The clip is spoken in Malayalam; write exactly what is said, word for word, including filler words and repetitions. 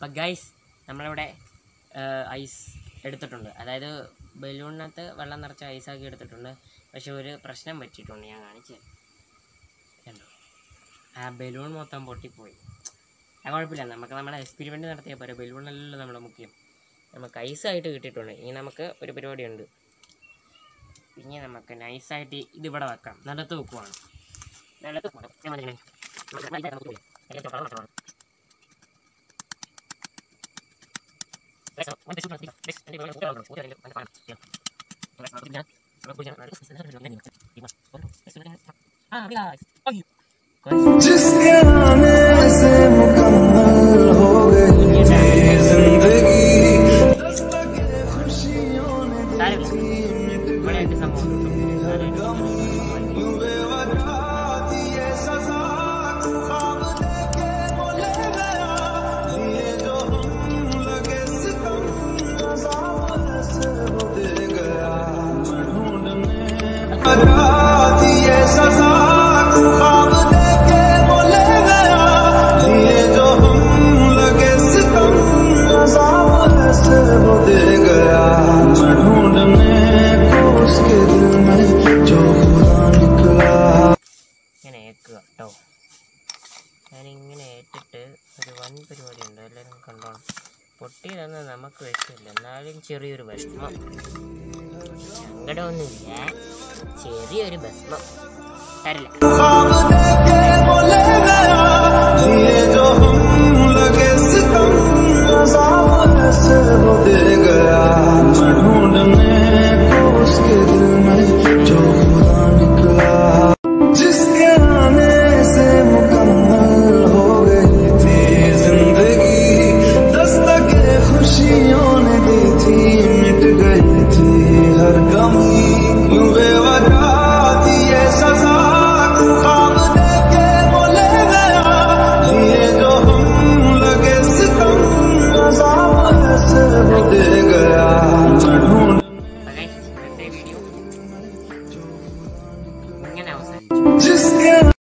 അപ്പം ഗൈസ് നമ്മളിവിടെ ഐസ് എടുത്തിട്ടുണ്ട്, അതായത് ബലൂണിനകത്ത് വെള്ളം നിറച്ച ഐസാക്കി എടുത്തിട്ടുണ്ട്. പക്ഷെ ഒരു പ്രശ്നം പറ്റിയിട്ടുണ്ട്, ഞാൻ കാണിച്ചു കണ്ടോ, ആ ബലൂൺ മൊത്തം പൊട്ടിപ്പോയി. അത് കുഴപ്പമില്ല, നമുക്ക് നമ്മുടെ എക്സ്പെരിമെൻറ്റ് നടത്തിയാൽ പോരാ, ബലൂണല്ലല്ലോ നമ്മുടെ മുഖ്യം. നമുക്ക് ഐസായിട്ട് കിട്ടിയിട്ടുണ്ട്. ഇനി നമുക്ക് ഒരു പരിപാടിയുണ്ട്, ഇനി നമുക്ക് നൈസായിട്ട് ഇതിവിടെ വെക്കാം. നിലത്ത് വെക്കുവാണ്, നിലത്ത് जिसके आने से मुकम्मल हो गई जिंदगी, खुशियों ने കേട്ടോ. ഞാനിങ്ങനെ ഏറ്റിട്ട് ഒരു വൻ പരിപാടി ഉണ്ട്, എല്ലാവരും കണ്ടോണം. പൊട്ടിയതൊന്നും നമുക്ക് വിഷമില്ല, എന്നാലും ചെറിയൊരു വിഷമം. സങ്കടമൊന്നുമില്ല, ചെറിയൊരു വിഷമം തരില്ല.